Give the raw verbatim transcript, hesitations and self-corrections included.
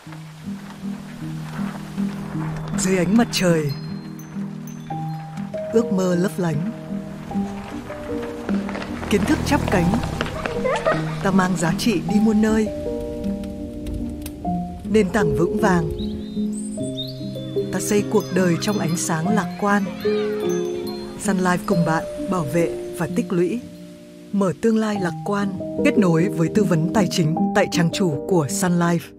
Dưới ánh mặt trời, ước mơ lấp lánh, kiến thức chắp cánh, ta mang giá trị đi muôn nơi. Nền tảng vững vàng, ta xây cuộc đời trong ánh sáng lạc quan. Sun Life cùng bạn bảo vệ và tích lũy, mở tương lai lạc quan, kết nối với tư vấn tài chính tại trang chủ của Sun Life.